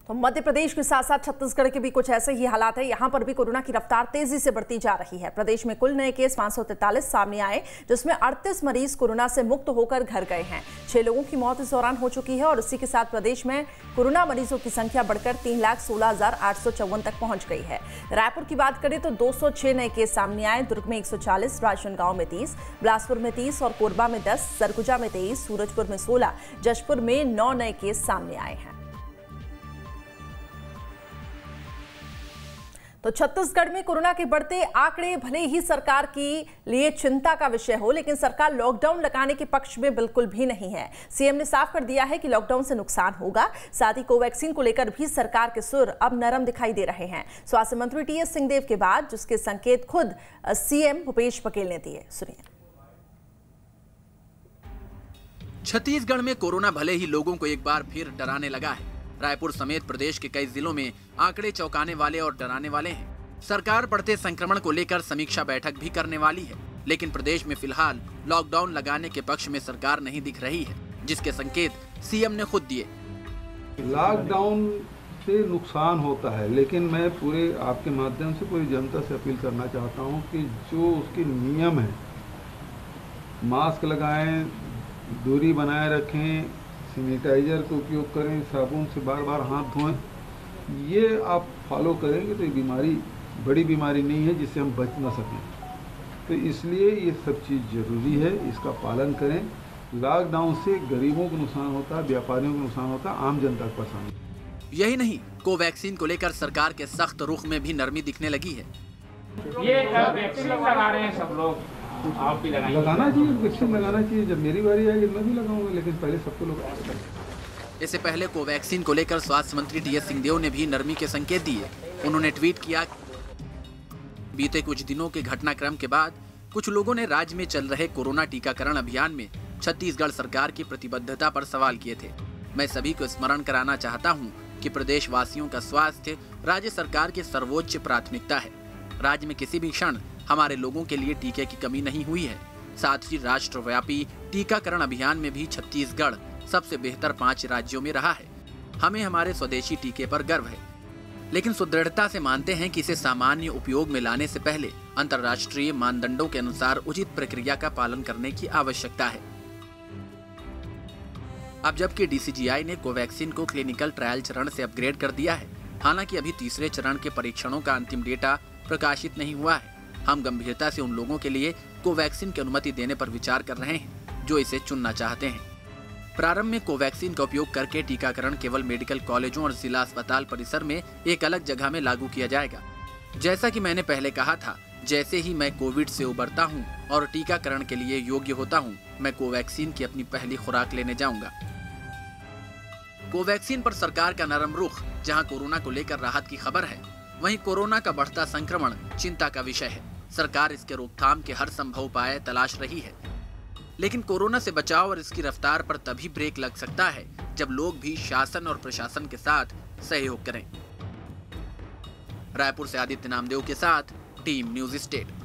तो मध्य प्रदेश के साथ साथ छत्तीसगढ़ के भी कुछ ऐसे ही हालात है। यहां पर भी कोरोना की रफ्तार तेजी से बढ़ती जा रही है। प्रदेश में कुल नए केस 543 सामने आए, जिसमें 38 मरीज कोरोना से मुक्त होकर घर गए हैं। 6 लोगों की मौत इस दौरान हो चुकी है और इसी के साथ प्रदेश में कोरोना मरीजों की संख्या बढ़कर 3,16,854 तक पहुंच गई है। रायपुर की बात करें तो 206 नए केस सामने आए। दुर्ग में 140, राजनांदगांव में 30, बिलासपुर में 30 और कोरबा में 10, सरगुजा में 23, सूरजपुर में 16, जशपुर में 9 नए केस सामने आए हैं। तो छत्तीसगढ़ में कोरोना के बढ़ते आंकड़े भले ही सरकार के लिए चिंता का विषय हो, लेकिन सरकार लॉकडाउन लगाने के पक्ष में बिल्कुल भी नहीं है। सीएम ने साफ कर दिया है कि लॉकडाउन से नुकसान होगा। साथ ही कोवैक्सीन को लेकर भी सरकार के सुर अब नरम दिखाई दे रहे हैं। स्वास्थ्य मंत्री टीएस सिंहदेव के बाद जिसके संकेत खुद सीएम भूपेश बघेल ने दिए, सुनिए। छत्तीसगढ़ में कोरोना भले ही लोगों को एक बार फिर डराने लगा है। रायपुर समेत प्रदेश के कई जिलों में आंकड़े चौंकाने वाले और डराने वाले हैं। सरकार बढ़ते संक्रमण को लेकर समीक्षा बैठक भी करने वाली है, लेकिन प्रदेश में फिलहाल लॉकडाउन लगाने के पक्ष में सरकार नहीं दिख रही है, जिसके संकेत सीएम ने खुद दिए। लॉकडाउन से नुकसान होता है, लेकिन मैं पूरे आपके माध्यम से पूरी जनता से अपील करना चाहता हूँ कि जो उसके नियम है, मास्क लगाएं, दूरी बनाए रखें, सैनिटाइजर का उपयोग करें, साबुन से बार बार हाथ धोएं, ये आप फॉलो करेंगे तो ये बीमारी बड़ी बीमारी नहीं है जिससे हम बच ना सकें। तो इसलिए ये सब चीज़ ज़रूरी है, इसका पालन करें। लॉकडाउन से गरीबों को नुकसान होता है, व्यापारियों को नुकसान होता है, आम जनता को परेशानी। यही नहीं, कोवैक्सीन को लेकर सरकार के सख्त रुख में भी नरमी दिखने लगी है। ये वैक्सीन लगा रहे हैं सब लोग, आप भी लगाना चाहिए, वैक्सीन लगाना चाहिए। जब मेरी बारी आएगी मैं भी लगाऊंगा, लेकिन पहले सबको लगाना। इससे पहले कोवैक्सीन को लेकर स्वास्थ्य मंत्री टीएस सिंहदेव ने भी नरमी के संकेत दिए। उन्होंने ट्वीट किया, बीते कुछ दिनों के घटनाक्रम के बाद कुछ लोगों ने राज्य में चल रहे कोरोना टीकाकरण अभियान में छत्तीसगढ़ सरकार की प्रतिबद्धता पर सवाल किए थे। मैं सभी को स्मरण कराना चाहता हूँ कि प्रदेश वासियों का स्वास्थ्य राज्य सरकार की सर्वोच्च प्राथमिकता है। राज्य में किसी भी क्षण हमारे लोगों के लिए टीके की कमी नहीं हुई है। साथ ही राष्ट्रव्यापी टीकाकरण अभियान में भी छत्तीसगढ़ सबसे बेहतर 5 राज्यों में रहा है। हमें हमारे स्वदेशी टीके पर गर्व है, लेकिन सुदृढ़ता से मानते हैं कि इसे सामान्य उपयोग में लाने से पहले अंतर्राष्ट्रीय मानदंडों के अनुसार उचित प्रक्रिया का पालन करने की आवश्यकता है। अब जबकि डीसीजीआई ने कोवैक्सीन को क्लिनिकल ट्रायल चरण से अपग्रेड कर दिया है, हालांकि अभी तीसरे चरण के परीक्षणों का अंतिम डेटा प्रकाशित नहीं हुआ है। हम गंभीरता से उन लोगों के लिए कोवैक्सीन की अनुमति देने पर विचार कर रहे हैं जो इसे चुनना चाहते हैं। प्रारंभ में कोवैक्सीन का उपयोग करके टीकाकरण केवल मेडिकल कॉलेजों और जिला अस्पताल परिसर में एक अलग जगह में लागू किया जाएगा। जैसा कि मैंने पहले कहा था, जैसे ही मैं कोविड से उबरता हूं और टीकाकरण के लिए योग्य होता हूं, मैं कोवैक्सीन की अपनी पहली खुराक लेने जाऊंगा। कोवैक्सीन पर सरकार का नरम रुख जहां कोरोना को लेकर राहत की खबर है, वहीं कोरोना का बढ़ता संक्रमण चिंता का विषय है। सरकार इसके रोकथाम के हर संभव उपाय तलाश रही है, लेकिन कोरोना से बचाव और इसकी रफ्तार पर तभी ब्रेक लग सकता है जब लोग भी शासन और प्रशासन के साथ सहयोग करें। रायपुर से आदित्य नामदेव के साथ टीम न्यूज़ स्टेट।